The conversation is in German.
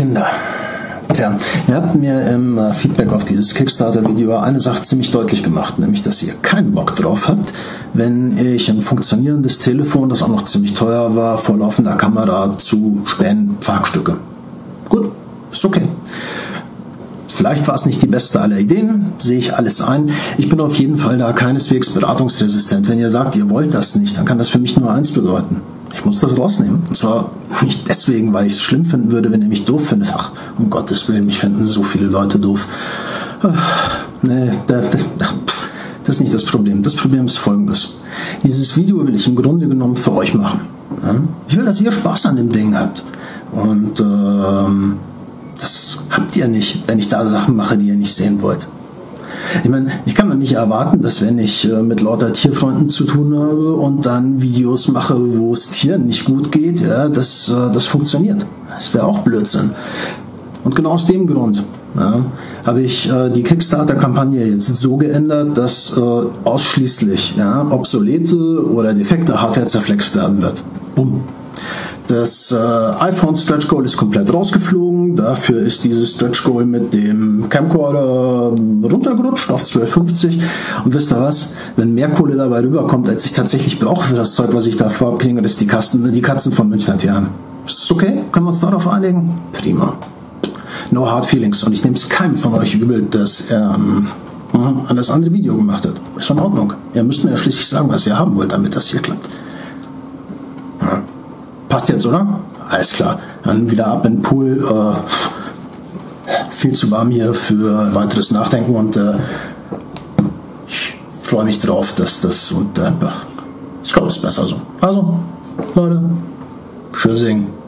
Kinder. Tja, ihr habt mir im Feedback auf dieses Kickstarter-Video eine Sache ziemlich deutlich gemacht, nämlich, dass ihr keinen Bock drauf habt, wenn ich ein funktionierendes Telefon, das auch noch ziemlich teuer war, vor laufender Kamera zu spähen Pfagstücke. Gut, ist okay. Vielleicht war es nicht die beste aller Ideen, sehe ich alles ein. Ich bin auf jeden Fall da keineswegs beratungsresistent. Wenn ihr sagt, ihr wollt das nicht, dann kann das für mich nur eins bedeuten. Ich muss das rausnehmen. Und zwar nicht deswegen, weil ich es schlimm finden würde, wenn ihr mich doof findet. Ach, um Gottes Willen, mich finden so viele Leute doof. Nee, das ist nicht das Problem. Das Problem ist folgendes. Dieses Video will ich im Grunde genommen für euch machen. Ich will, dass ihr Spaß an dem Ding habt. Und das habt ihr nicht, wenn ich da Sachen mache, die ihr nicht sehen wollt. Ich meine, ich kann doch nicht erwarten, dass wenn ich mit lauter Tierfreunden zu tun habe und dann Videos mache, wo es Tieren nicht gut geht, ja, dass das funktioniert. Das wäre auch Blödsinn. Und genau aus dem Grund habe ich die Kickstarter-Kampagne jetzt so geändert, dass ausschließlich obsolete oder defekte Hardware zerflext werden wird. Bumm. Das iPhone Stretch Goal ist komplett rausgeflogen. Dafür ist dieses Stretch Goal mit dem Camcorder runtergerutscht auf 1250. Und wisst ihr was? Wenn mehr Kohle dabei rüberkommt, als ich tatsächlich brauche für das Zeug, was ich da vorab kriege, das ist die Katzen von Münchner Tieren. Ist das okay? Können wir uns darauf einigen? Prima. No hard feelings. Und ich nehme es keinem von euch übel, dass er an das andere Video gemacht hat. Ist in Ordnung. Ihr müsst mir ja schließlich sagen, was ihr haben wollt, damit das hier klappt. Passt jetzt, oder? Alles klar. Dann wieder ab in den Pool. Viel zu warm hier für weiteres Nachdenken und ich freue mich drauf, dass das und ich glaube, es ist besser so. Also, Leute, Tschüssing.